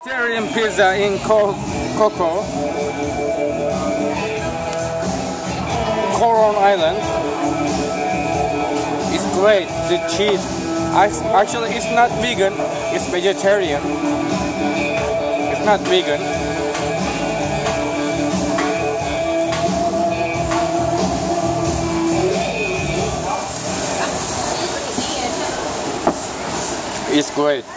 Vegetarian pizza in Coco, Coron Island. It's great. The cheese, actually, it's not vegan. It's vegetarian. It's not vegan. It's great.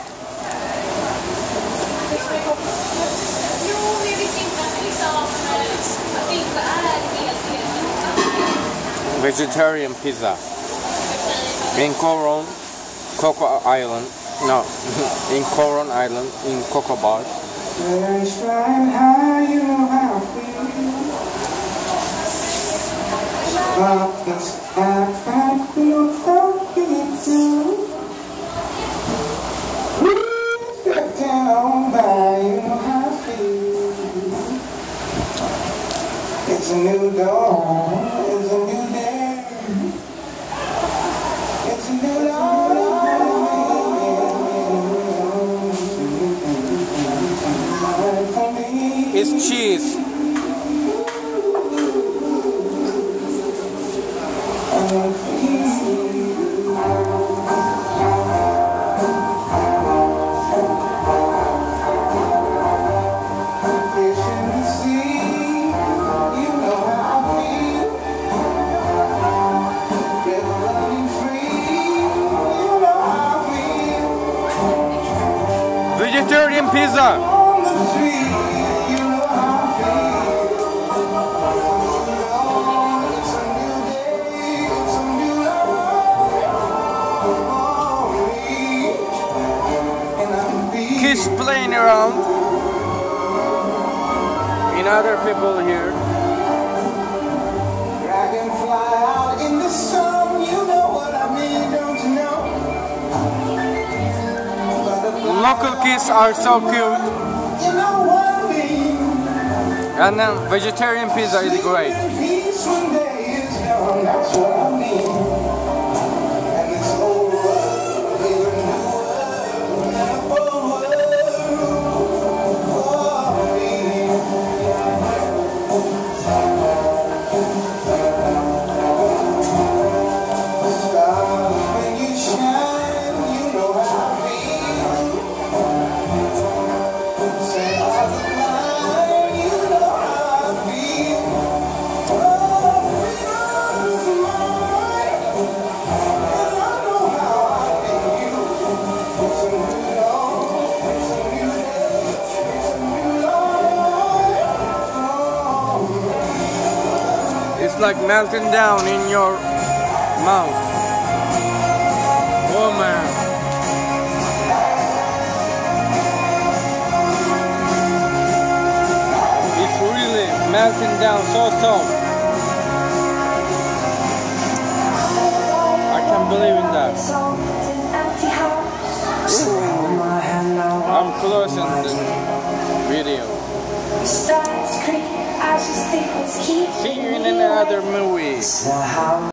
Vegetarian pizza in Coron, Coco Island. No, in Coron Island, in Coco Bar. It's a new dawn, it's a new day. It's a new dawn. It's cheese. Vegetarian pizza. Kids playing around. And other people here. Dragonfly out in the sun, you know what I mean, don't you know? Local kids are so cute. You know what I mean? And then vegetarian pizza is great. Peace one day is gone, that's what I mean. And this whole world is a new world, and a whole world for me. Stars, when you shine, you know how I feel. Stars of mine, you know how I feel. Oh, stars of mine, and I know how I feel. It's a new dawn, it's a new day, it's a new life. It's like melting down in your mouth. Oh man. It's really melting down so soft. I can't believe in that. I'm closing the video. See you in another movie.